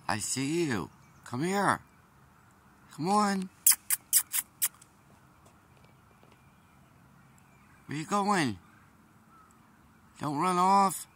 I see you. Come here. Come on. Where you going? Don't run off.